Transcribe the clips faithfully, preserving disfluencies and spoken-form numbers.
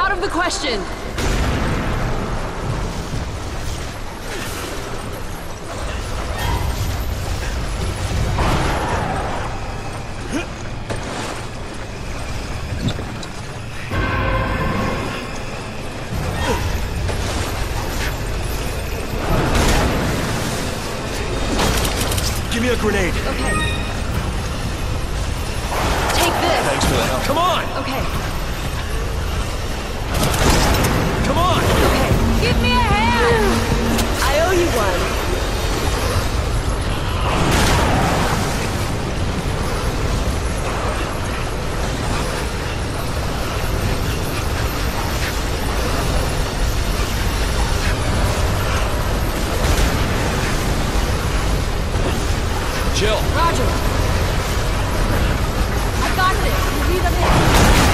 Out of the question! Give me a grenade. Okay. Take this. Thanks for the help. Come on! Okay. Come on! Okay. Give me a hand! I owe you one. Jill. Roger. I got this. You lead them in.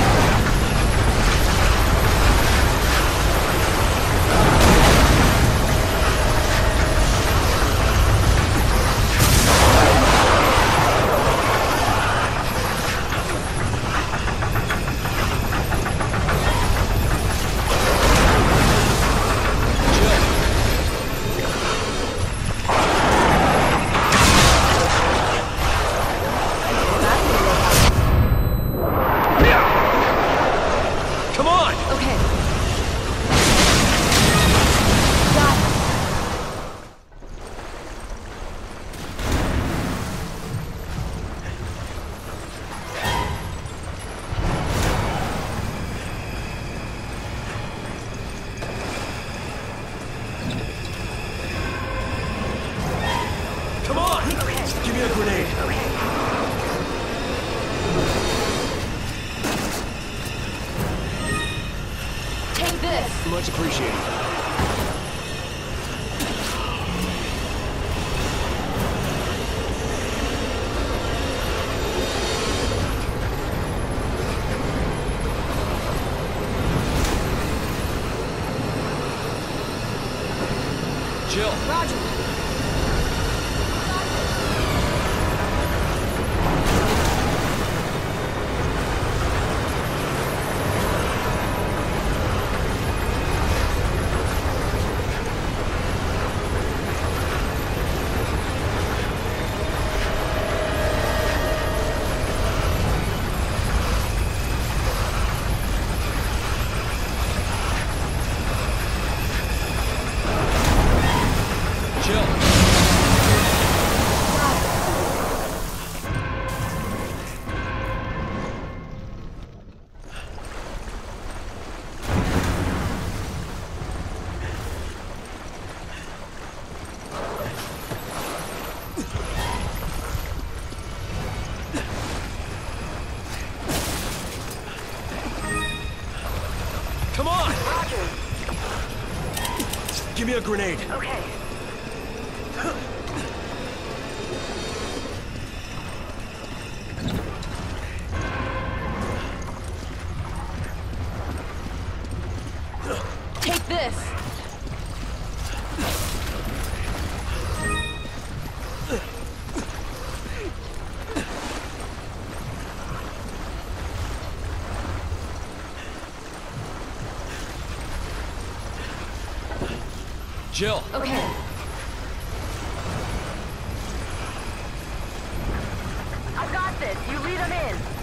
Come on! Okay. Got it. Come on! Okay. Give me a grenade. Okay. Take this. Much appreciated. Jill. Roger. Jill. Come on! Roger. Give me a grenade. Okay. Take this. Jill. Okay. I've got this. You lead them in.